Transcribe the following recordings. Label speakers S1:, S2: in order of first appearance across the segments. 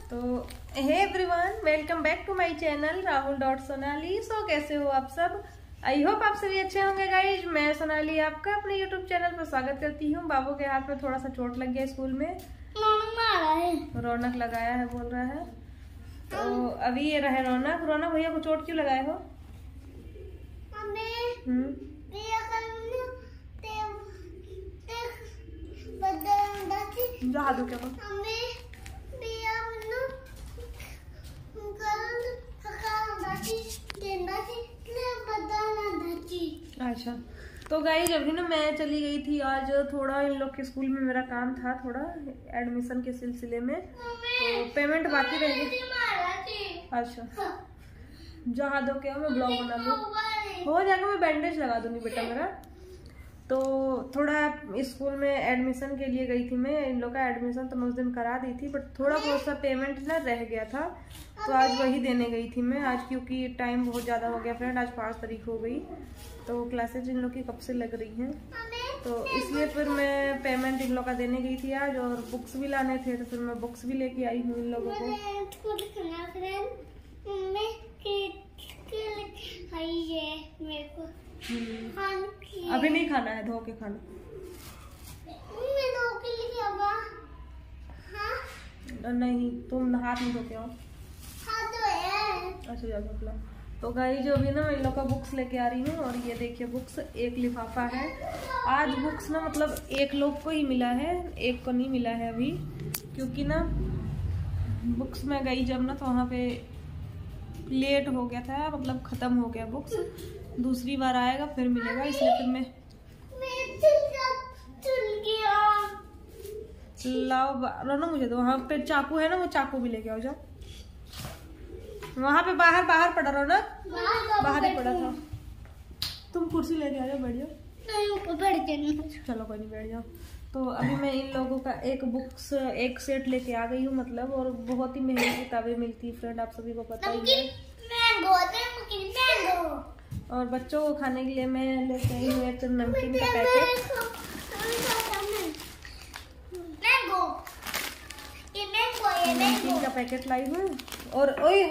S1: तो hey everyone, welcome back to my channel rahul.sonali। So कैसे हो आप सब? आई होप आप सभी अच्छे होंगे गाइज। मैं सोनाली आपका अपने यूट्यूब चैनल पर स्वागत करती हूँ। बाबू के हाथ में थोड़ा सा चोट लग गया स्कूल में, रौनक लगाया है बोल रहा है। तो अभी ये रहे रौनक। रौनक भैया को चोट क्यों लगाए हो? जा दो क्या अच्छा। तो गाइज अभी ना मैं चली गई थी आज, थोड़ा इन लोग के स्कूल में मेरा काम था, थोड़ा एडमिशन के सिलसिले में। तो पेमेंट बाकी रह गई। अच्छा जहाँ दो क्या, मैं ब्लॉग बना लूँ हो जाएगा। मैं बैंडेज लगा दूंगी बेटा मेरा। तो थोड़ा स्कूल में एडमिशन के लिए गई थी मैं। इन लोग का एडमिशन तो मैं उस दिन करा दी थी, बट थोड़ा बहुत सा पेमेंट ना रह गया था, तो आज वही देने गई थी मैं आज, क्योंकि टाइम बहुत ज़्यादा हो गया फ्रेंड। आज 5 तारीख हो गई, तो क्लासेज इन लोग की कब से लग रही हैं, तो इसलिए फिर मैं पेमेंट इन लोग का देने गई थी आज। और बुक्स भी लाने थे, तो फिर मैं बुक्स भी लेके आई हूँ इन लोगों को। अभी नहीं खाना है, धो के खाना। नहीं तुम हाथ में धो के आओ। अच्छा जाओ। तो गाइस जो अभी ना मैं इन लोग का बुक्स लेके आ रही हूँ, और ये देखिए बुक्स एक लिफाफा है। आज बुक्स ना मतलब एक लोग को ही मिला है, एक को नहीं मिला है अभी, क्योंकि ना बुक्स में गई जब ना तो वहाँ पे लेट हो गया था, मतलब खत्म हो गया बुक्स। दूसरी बार आएगा फिर मिलेगा, इसलिए फिर मैं लाओ ना मुझे दो। वहाँ पे चाकू है ना, वो चाकू भी लेके आओ। जाओ वहाँ पे बाहर पड़ा रहो ना, बाहर ही पड़ा था। तुम कुर्सी लेके आ जाओ, बैठ जाओ। चलो कोई नहीं, बैठ जाओ। तो अभी मैं इन लोगों का एक सेट लेके आ गई हूँ मतलब, और बहुत ही महंगी किताबें मिलती है फ्रेंड, आप सभी को पता ही है। और बच्चों को खाने के लिए मैं लेके आई हूँ एक नमकीन का पैकेट। नमकीन का पैकेट लाई हूँ, और ओए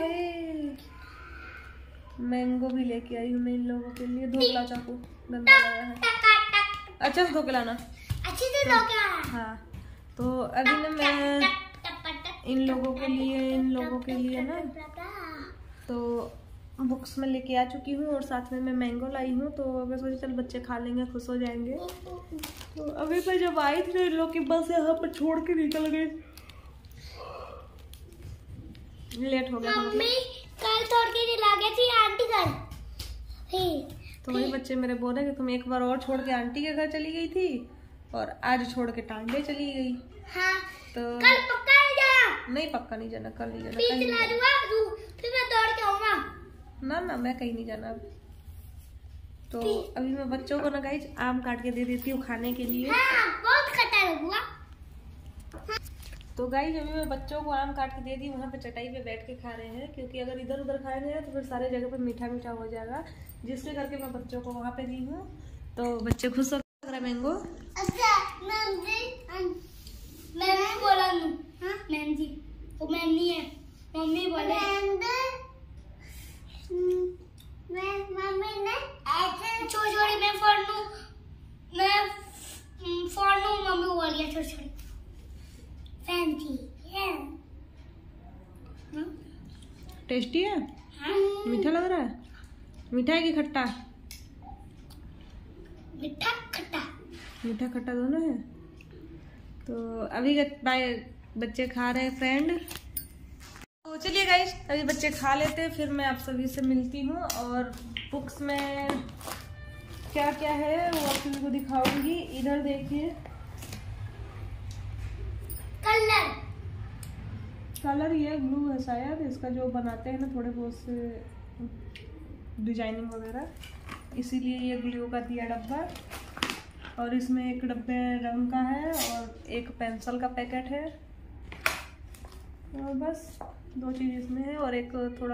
S1: मैंगो भी लेके आई हूँ मैं इन लोगों के लिए। धोखला चाकू गंदा लगा है, अच्छा से धो के लाना। हाँ तो अभी ना मैं इन लोगों के लिए ना तो बुक्स में लेके आ चुकी हूँ, और साथ में मैं मैंगो लाई हूँ। तो मैं सोची चल बच्चे खा लेंगे, खुश हो जाएंगे। तो अभी मैं जब आई थी इन लोग की बस यहाँ पर छोड़ के निकल गई, लेट हो गया।
S2: मम्मी कल तोड़ के दिला गई थी आंटी घर।
S1: तो वही बच्चे मेरे बोल रहे कि तुम एक बार और छोड़ के आंटी के घर चली गई थी, और आज छोड़ के टांडे चली गई। हाँ, तो
S2: कल पक्का नहीं जाना?
S1: नहीं पक्का नहीं जाना, कल नहीं जाना।
S2: फिर मैं दौड़ के आऊंगा।
S1: ना मैं कहीं नहीं जाना अब। तो अभी मैं बच्चों को ना गाइस आम काट के दे देती हूँ खाने के लिए।
S2: हाँ, बहुत खट्टा हुआ।
S1: तो गाइस अभी मैं बच्चों को आम काट के दे दी, वहाँ पे चटाई पे बैठ के खा रहे हैं, क्योंकि अगर इधर उधर खाएंगे तो फिर सारे जगह पे मीठा मीठा हो जाएगा, जिससे करके मैं बच्चों को वहाँ पे दी हूँ। तो बच्चे खुश हो गए। मैंगो
S2: अच्छा मैम बोला मैम जी, वो मैम नहीं है, मम्मी बोले मम्मी ने ऐसे छोटी मैं फोड़ लूं मम्मी बोलिए छोटी फैंसी है।
S1: टेस्टी है?
S2: हाँ?
S1: मीठा लग रहा है? मीठा है कि खट्टा? मीठा खट्टा दोनों है। तो अभी बच्चे खा रहे हैं फ्रेंड। तो चलिए गाइस अभी बच्चे खा लेते हैं, फिर मैं आप सभी से मिलती हूँ। और बुक्स में क्या क्या है वो आप सभी को दिखाऊंगी। इधर देखिए कलर ये ब्लू है शायद, इसका जो बनाते हैं ना थोड़े बहुत से डिजाइनिंग वगैरह, इसीलिए ये ग्लू का दिया डब्बा। और इसमें एक डब्बे रंग का है, और एक पेंसिल का पैकेट है, और बस 2 चीज़ इसमें है। और एक थोड़ा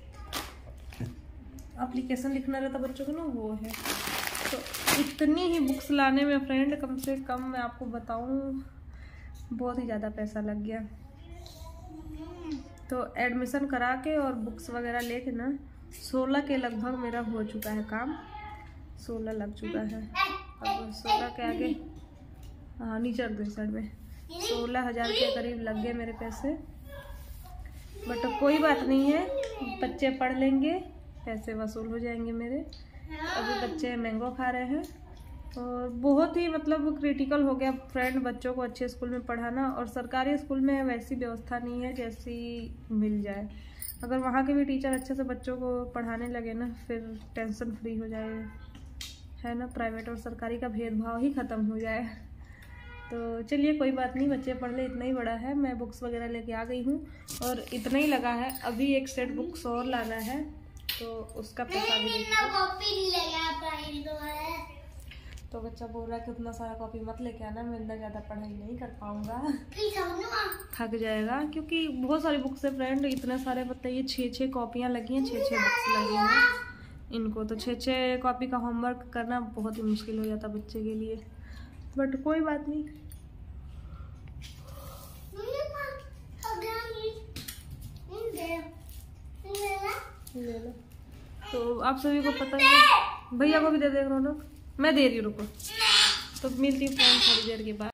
S1: एप्लीकेशन लिखना रहता बच्चों को ना, वो है। तो इतनी ही बुक्स लाने में फ्रेंड कम से कम मैं आपको बताऊं बहुत ही ज़्यादा पैसा लग गया। तो एडमिशन करा के और बुक्स वगैरह लेके ना 16 के लगभग मेरा हो चुका है काम। 16 लग चुका है। अब 16 के आगे हाँ नीचे रख दो साइड में। 16,000 के करीब लग गए मेरे पैसे, बट कोई बात नहीं है, बच्चे पढ़ लेंगे, पैसे वसूल हो जाएंगे मेरे। अभी बच्चे मैंगो खा रहे हैं और बहुत ही मतलब क्रिटिकल हो गया फ्रेंड बच्चों को अच्छे स्कूल में पढ़ाना। और सरकारी स्कूल में वैसी व्यवस्था नहीं है जैसी मिल जाए। अगर वहाँ के भी टीचर अच्छे से बच्चों को पढ़ाने लगे ना, फिर टेंशन फ्री हो जाए, है ना। प्राइवेट और सरकारी का भेदभाव ही ख़त्म हो जाए। तो चलिए कोई बात नहीं, बच्चे पढ़ ले, इतना ही बड़ा है। मैं बुक्स वगैरह लेके आ गई हूँ और इतना ही लगा है। अभी एक सेट बुक्स और लाना है, तो उसका पैसा भी तो बच्चा बोल रहा है कि उतना सारा कॉपी मत लेके आना, मैं इतना ज़्यादा पढ़ाई नहीं कर पाऊँगा, थक जाएगा। क्योंकि बहुत सारी बुक्स है फ्रेंड, इतने सारे बताइए 6-6 कॉपियाँ लगी हैं, 6-6 बुक्स लगी हैं इनको। तो 6-6 कॉपी का होमवर्क करना बहुत ही मुश्किल हो जाता बच्चे के लिए, बट कोई बात नहीं। ले लो। तो आप सभी को पता है, भैया को भी दे दे रौनक, मैं दे रही हूँ, रुको। तो मिलती हूँ फ्रेंड थोड़ी देर के बाद।